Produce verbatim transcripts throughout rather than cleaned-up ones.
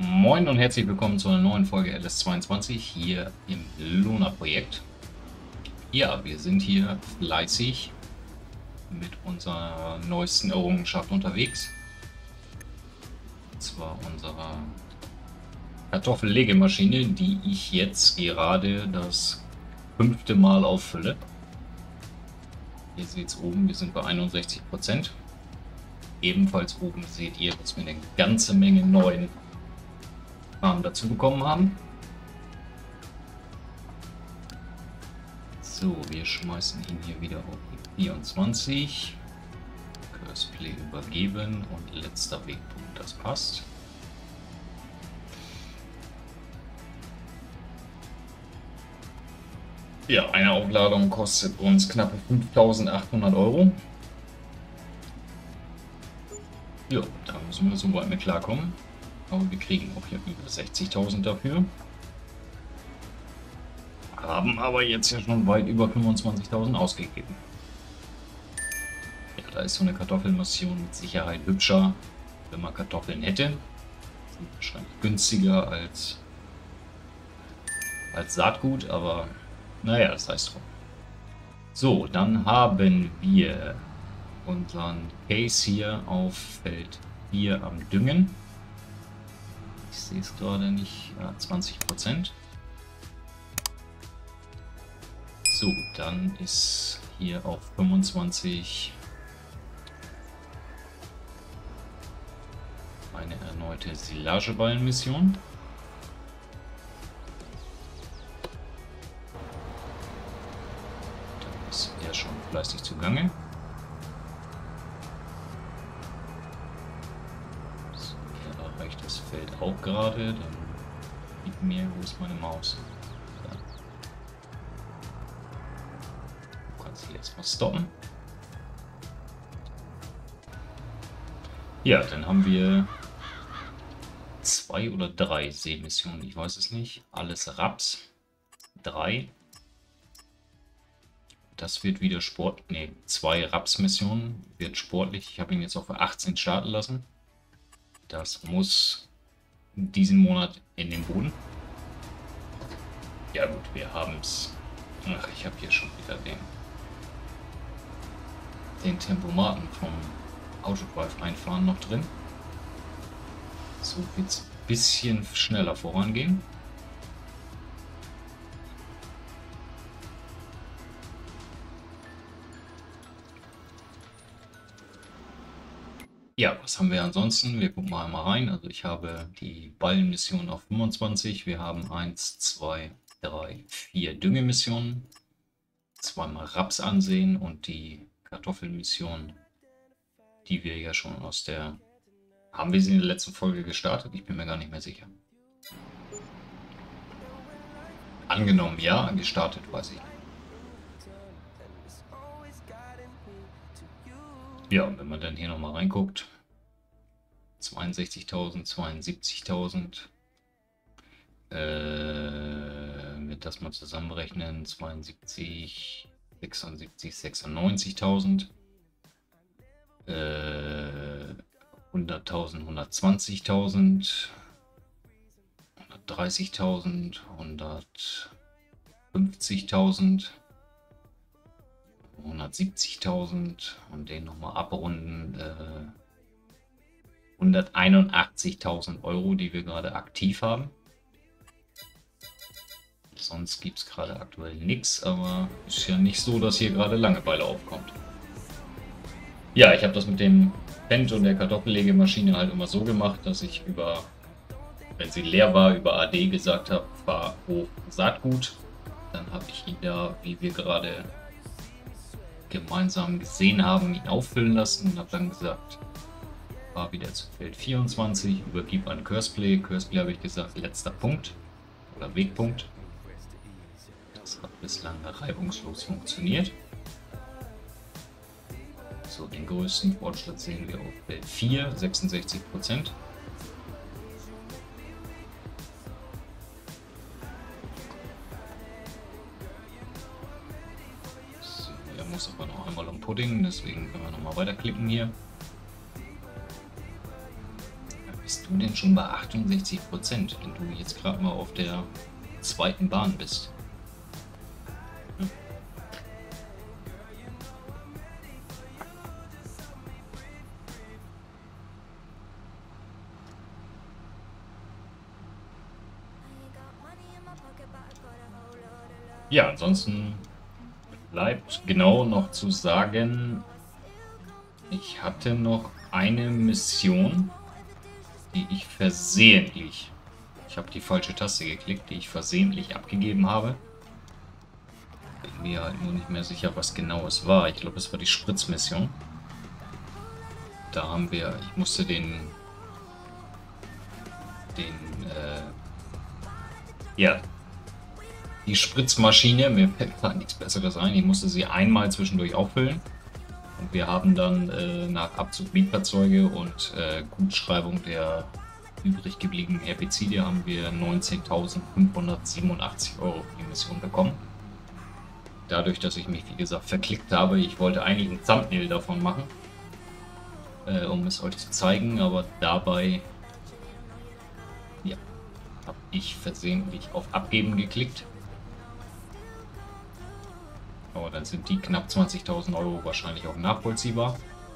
Moin und herzlich willkommen zu einer neuen Folge L S zweiundzwanzig hier im Luna-Projekt. Ja, wir sind hier fleißig mit unserer neuesten Errungenschaft unterwegs. Und zwar unserer Kartoffellegemaschine, die ich jetzt gerade das fünfte Mal auffülle. Hier seht es oben, wir sind bei einundsechzig Prozent. Ebenfalls oben seht ihr, dass wir eine ganze Menge neuen Kram dazu bekommen haben. So, wir schmeißen ihn hier wieder auf die vierundzwanzig. Curseplay übergeben und letzter Wegpunkt, das passt. Ja, eine Aufladung kostet uns knappe fünftausendachthundert Euro. Ja, da müssen wir so weit mit klarkommen. Aber wir kriegen auch hier über sechzigtausend dafür. Haben aber jetzt ja schon weit über fünfundzwanzigtausend ausgegeben. Ja, da ist so eine Kartoffelmission mit Sicherheit hübscher, wenn man Kartoffeln hätte. Sind wahrscheinlich günstiger als, als Saatgut, aber naja, das heißt drum. So, dann haben wir unseren Case hier auf Feld vier am Düngen. Ich sehe es gerade nicht, ja, zwanzig Prozent. So, dann ist hier auf fünfundzwanzig eine erneute Silageballenmission. Da ist er schon fleißig zugange. So, hier erreicht das Feld auch gerade. Dann gib mir, wo ist meine Maus? Da. Du kannst hier erstmal stoppen. Ja, dann haben wir zwei oder drei Seemissionen, ich weiß es nicht. Alles Raps. Drei. Das wird wieder Sport. Ne, zwei Raps-Missionen. Wird sportlich. Ich habe ihn jetzt auf achtzehn starten lassen. Das muss diesen Monat in den Boden. Ja gut, wir haben es. Ach, ich habe hier schon wieder den, den Tempomaten vom Autodrive einfahren noch drin. So wird es ein bisschen schneller vorangehen. Ja, was haben wir ansonsten? Wir gucken mal einmal rein. Also ich habe die Ballenmission auf fünfundzwanzig. Wir haben eins, zwei, drei, vier Düngemissionen. Zweimal Raps ansehen und die Kartoffelmission, die wir ja schon aus der... Haben wir sie in der letzten Folge gestartet? Ich bin mir gar nicht mehr sicher. Angenommen ja, gestartet weiß ich nicht. Ja, wenn man dann hier nochmal reinguckt, zweiundsechzigtausend, zweiundsiebzigtausend, äh, mit das mal zusammenrechnen, zweiundsiebzig, sechsundsiebzig, sechsundneunzigtausend, äh, hunderttausend, hundertzwanzigtausend, hundertdreißigtausend, hundertfünfzigtausend, hundertsiebzigtausend und den nochmal abrunden, äh, hunderteinundachtzigtausend Euro, die wir gerade aktiv haben. Sonst gibt es gerade aktuell nichts, aber ist ja nicht so, dass hier gerade Langeweile aufkommt. Ja, ich habe das mit dem Fendt und der Kartoffellegemaschine halt immer so gemacht, dass ich über, wenn sie leer war, über A D gesagt habe, fahr hoch Saatgut. Dann habe ich ihn da, wie wir gerade gemeinsam gesehen haben, ihn auffüllen lassen und habe dann gesagt, fahr wieder zu Feld vierundzwanzig, übergib an Curseplay. Curseplay habe ich gesagt, letzter Punkt oder Wegpunkt. Das hat bislang reibungslos funktioniert. So, den größten Fortschritt sehen wir auf Feld vier, sechsundsechzig Prozent. So, er muss aber noch einmal um Pudding, deswegen können wir noch mal weiterklicken hier. bist du denn schon bei achtundsechzig Prozent, wenn du jetzt gerade mal auf der zweiten Bahn bist? Hm. Ja, ansonsten bleibt genau noch zu sagen, ich hatte noch eine Mission, die ich versehentlich, ich habe die falsche Taste geklickt, die ich versehentlich abgegeben habe. Bin mir halt nur nicht mehr sicher, was genau es war. Ich glaube, es war die Spritzmission. Da haben wir, ich musste den, den, äh, ja, die Spritzmaschine, mir fällt gerade nichts Besseres ein, ich musste sie einmal zwischendurch auffüllen. Und wir haben dann äh, nach Abzug Mietfahrzeuge und äh, Gutschreibung der übrig gebliebenen Herbizide haben wir neunzehntausendfünfhundertsiebenundachtzig Euro für die Mission bekommen. Dadurch, dass ich mich, wie gesagt, verklickt habe, ich wollte eigentlich ein Thumbnail davon machen, äh, um es euch zu zeigen, aber dabei ja, habe ich versehentlich auf Abgeben geklickt. Aber dann sind die knapp zwanzigtausend Euro wahrscheinlich auch nachvollziehbar.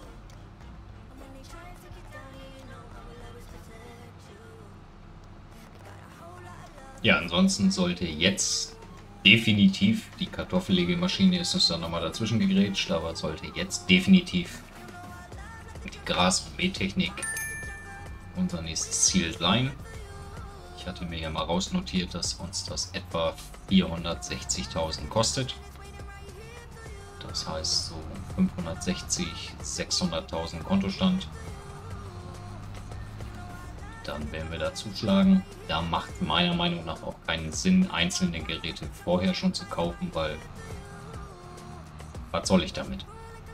Ja, ansonsten sollte jetzt definitiv, die Kartoffellegemaschine ist uns dann nochmal dazwischen gegrätscht, aber sollte jetzt definitiv die Gras- und Mähtechnik unser nächstes Ziel sein. Ich hatte mir ja mal rausnotiert, dass uns das etwa vierhundertsechzigtausend kostet. Das heißt so fünfhundertsechzig, sechshunderttausend Kontostand. Dann werden wir da zuschlagen. Da macht meiner Meinung nach auch keinen Sinn, einzelne Geräte vorher schon zu kaufen, weil was soll ich damit?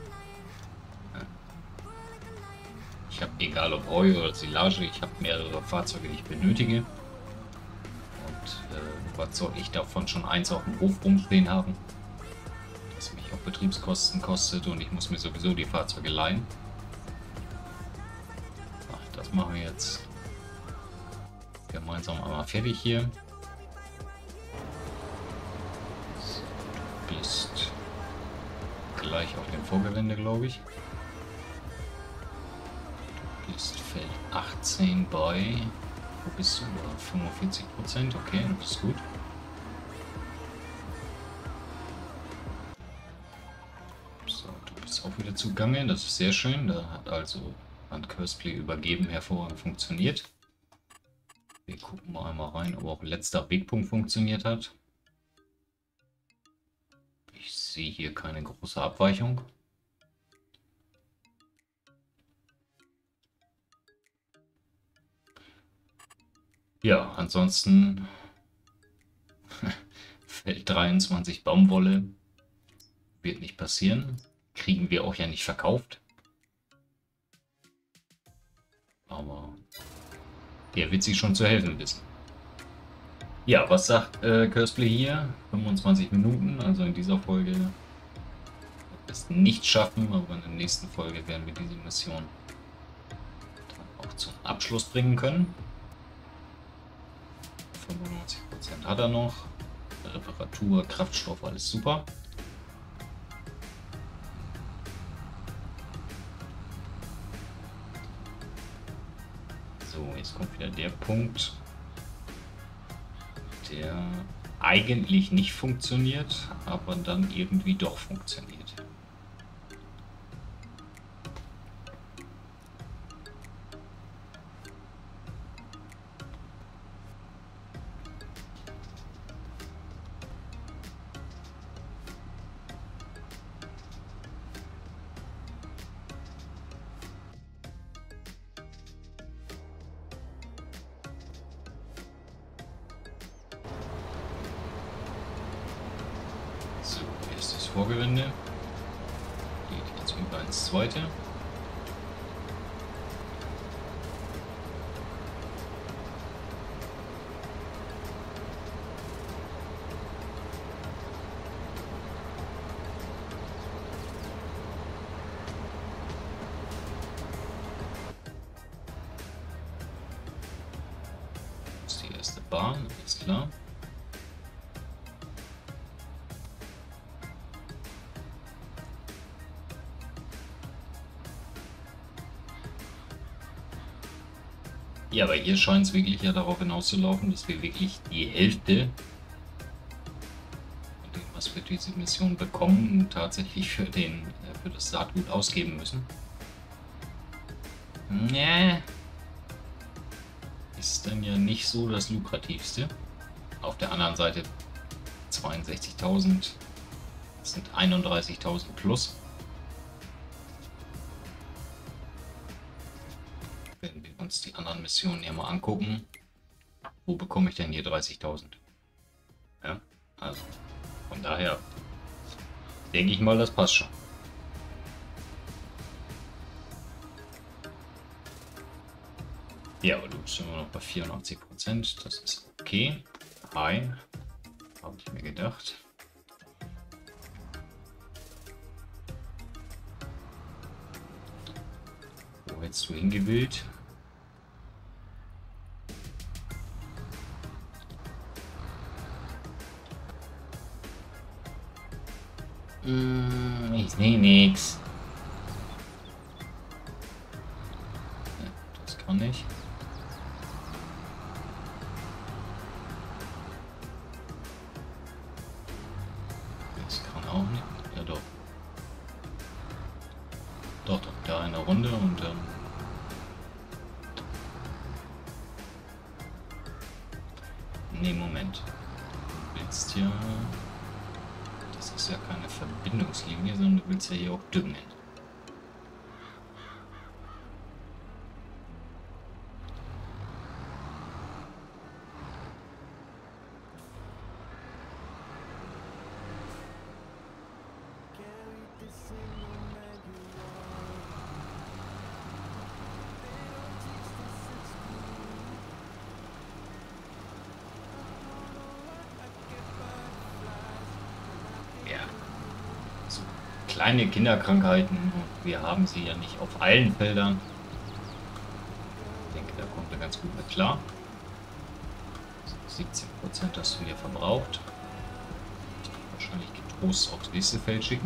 Ich habe, egal ob Heu oder Silage, ich habe mehrere Fahrzeuge, die ich benötige. Und äh, was soll ich davon schon eins auf dem Hof rumstehen haben? Das mich auch Betriebskosten kostet und ich muss mir sowieso die Fahrzeuge leihen. Ach, das machen wir jetzt gemeinsam einmal fertig hier. So, du bist gleich auf dem Vorgelände, glaube ich. Du bist Feld achtzehn bei, wo bist du? fünfundvierzig Prozent, okay, du bist gut. So, du bist auch wieder zugange, das ist sehr schön. Da hat also an Curseplay übergeben hervorragend funktioniert. Wir gucken mal einmal rein, ob auch letzter Wegpunkt funktioniert hat. Ich sehe hier keine große Abweichung. Ja, ansonsten Feld dreiundzwanzig Baumwolle wird nicht passieren. Kriegen wir auch ja nicht verkauft. Aber der wird sich schon zu helfen wissen. Ja, was sagt äh, Curseplay hier? fünfundzwanzig Minuten, also in dieser Folge wird es nicht schaffen, aber in der nächsten Folge werden wir diese Mission dann auch zum Abschluss bringen können. fünfundneunzig Prozent hat er noch. Reparatur, Kraftstoff, alles super. So, jetzt kommt wieder der Punkt, der eigentlich nicht funktioniert, aber dann irgendwie doch funktioniert. So, erstes Vorgelände. Geht jetzt über ins zweite. Erste Bahn, ist klar. Ja, aber hier scheint es wirklich ja darauf hinauszulaufen, dass wir wirklich die Hälfte von dem, was wir diese Mission bekommen, tatsächlich für, den, für das Saatgut ausgeben müssen. Nee. Ist dann ja nicht so das lukrativste. Auf der anderen Seite zweiundsechzigtausend, das sind einunddreißigtausend plus. Wenn wir uns die anderen Missionen hier mal angucken, wo bekomme ich denn hier dreißigtausend? Ja, also von daher denke ich mal, das passt schon. Ja, aber du bist immer noch bei vierundachtzig Prozent, das ist okay. Hi, habe ich mir gedacht. Wo hättest du hingewählt? Hm, ich sehe nichts. Das kann ich. Das kann auch nicht. Ja doch. Doch, doch, da eine Runde und dann. Nee, Moment. Du willst ja. Das ist ja keine Verbindungslinie, sondern du willst ja hier auch düngen. Kleine Kinderkrankheiten, wir haben sie ja nicht auf allen Feldern. Ich denke, da kommt er ganz gut mit klar. siebzehn Prozent hast du hier verbraucht. Ich kann wahrscheinlich getrost aufs nächste Feld schicken.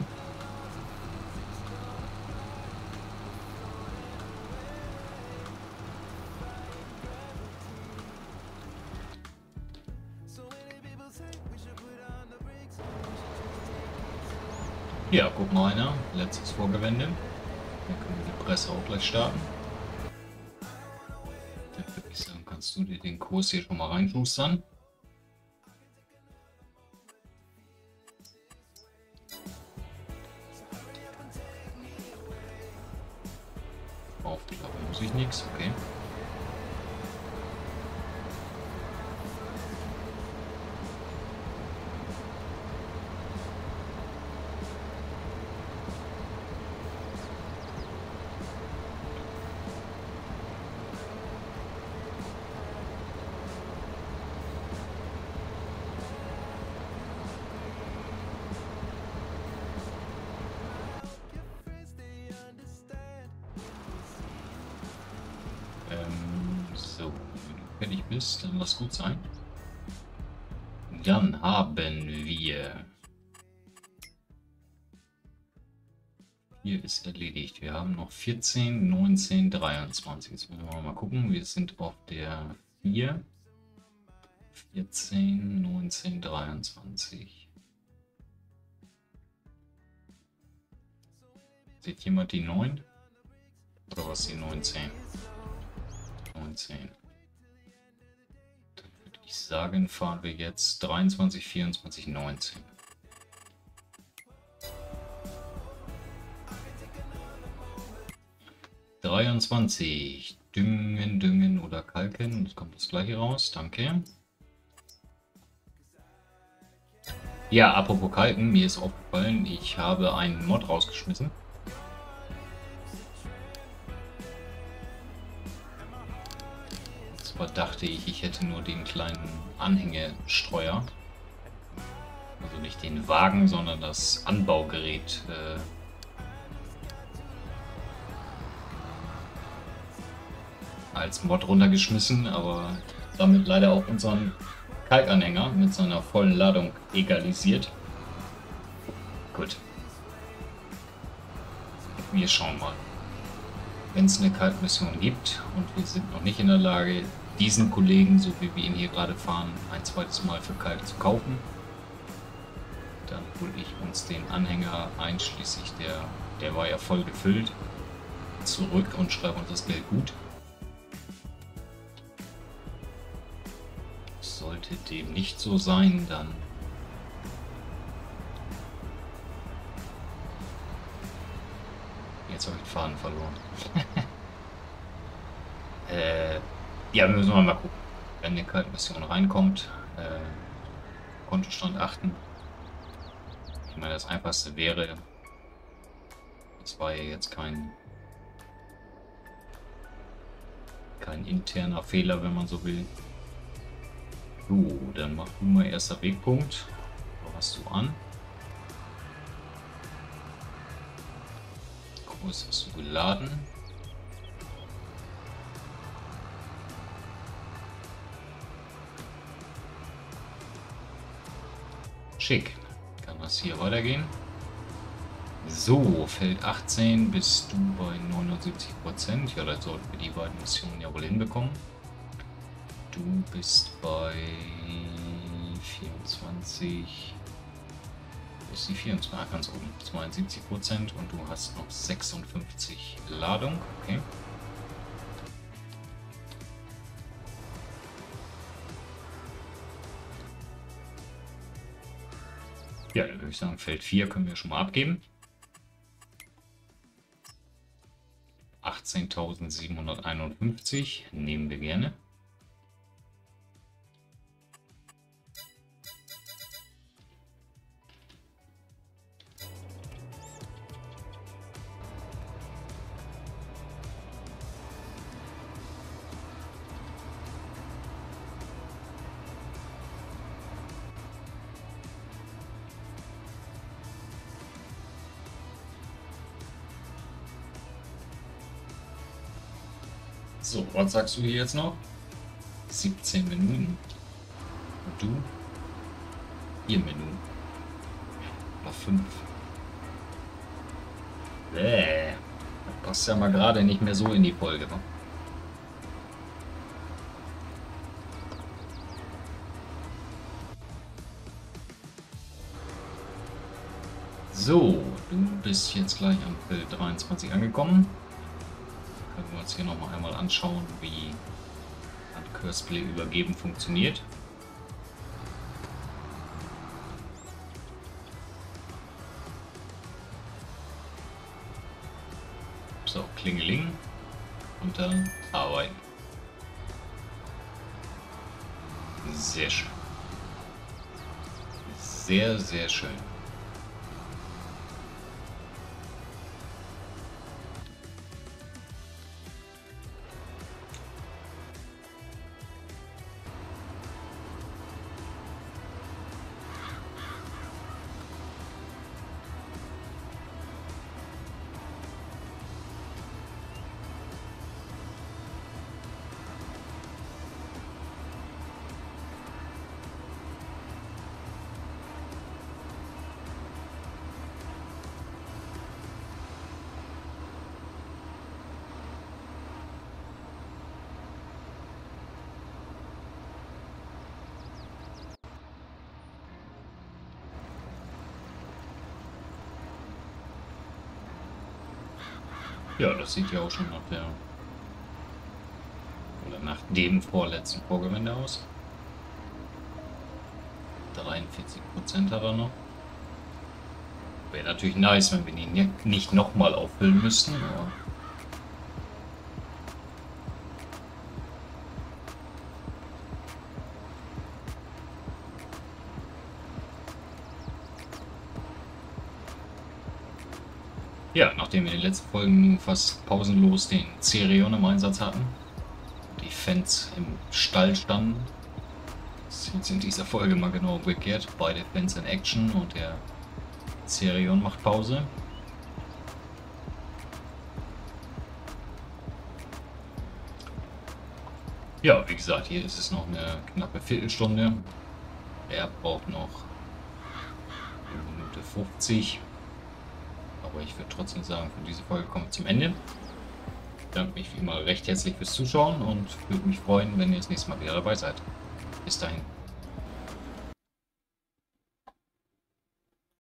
Ja, guck mal einer. Letztes Vorgewende. Dann können wir die Presse auch gleich starten. Dann würde ich sagen, kannst du dir den Kurs hier schon mal reinschustern. Aufklappen muss ich nichts, okay. So, wenn du fertig bist, dann lass gut sein. Dann haben wir... Hier ist erledigt. Wir haben noch vierzehn, neunzehn, dreiundzwanzig. Jetzt müssen wir mal gucken. Wir sind auf der vier. vierzehn, neunzehn, dreiundzwanzig. Seht jemand die neun? Oder was die neunzehn? neunzehn. Dann würde ich sagen, fahren wir jetzt dreiundzwanzig, vierundzwanzig, neunzehn. dreiundzwanzig. Düngen, düngen oder kalken. Jetzt kommt das gleiche raus. Danke. Ja, apropos kalken. Mir ist aufgefallen, ich habe einen Mod rausgeschmissen. Zwar dachte ich, ich hätte nur den kleinen Anhängestreuer. Also nicht den Wagen, sondern das Anbaugerät äh, als Mod runtergeschmissen, aber damit leider auch unseren Kalkanhänger mit seiner vollen Ladung egalisiert. Gut. Wir schauen mal. Wenn es eine Kaltmission gibt und wir sind noch nicht in der Lage, diesen Kollegen, so wie wir ihn hier gerade fahren, ein zweites Mal für Kalk zu kaufen, dann hole ich uns den Anhänger einschließlich der, der war ja voll gefüllt, zurück und schreibe uns das Geld gut. Sollte dem nicht so sein, dann jetzt habe ich den Faden verloren. äh, ja, wir müssen mal gucken. Wenn eine Kaltmission reinkommt, äh, Kontostand achten. Ich meine, das einfachste wäre, das war ja jetzt kein kein interner Fehler, wenn man so will. So, dann mach du mal erster Wegpunkt. Wo hast du an? Kurs hast du geladen. Schick. Kann das hier weitergehen? So, Feld achtzehn bist du bei neunundsiebzig Prozent. Ja, dann sollten wir die beiden Missionen ja wohl hinbekommen. Du bist bei vierundzwanzig. Wo ist die vierundzwanzig? Ganz oben. zweiundsiebzig Prozent und du hast noch sechsundfünfzig Ladung. Okay. Ja, dann würde ich sagen, Feld vier können wir schon mal abgeben. achtzehntausendsiebenhunderteinundfünfzig nehmen wir gerne. So, was sagst du hier jetzt noch? siebzehn Minuten. Und du? vier Minuten. Oder fünf. Bäh. Das passt ja mal gerade nicht mehr so in die Folge. Ne? So, du bist jetzt gleich am Feld dreiundzwanzig angekommen. Können wir uns hier noch mal einmal anschauen, wie ein Curseplay übergeben funktioniert. So, Klingeling und dann arbeiten. Sehr schön. Sehr, sehr schön. Ja, das sieht ja auch schon nach der oder nach dem vorletzten Vorgewende aus. dreiundvierzig Prozent hat er noch. Wäre natürlich nice, wenn wir ihn nicht nochmal auffüllen müssten. Aber ja, nachdem wir in den letzten Folgen fast pausenlos den Cerion im Einsatz hatten, die Fans im Stall standen, ist jetzt in dieser Folge mal genau umgekehrt. Beide Fans in Action und der Cerion macht Pause. Ja, wie gesagt, hier ist es noch eine knappe Viertelstunde. Er braucht noch eine Minute fünfzig. Aber ich würde trotzdem sagen, für diese Folge kommen wir zum Ende. Ich bedanke mich wie immer recht herzlich fürs Zuschauen und würde mich freuen, wenn ihr das nächste Mal wieder dabei seid. Bis dahin.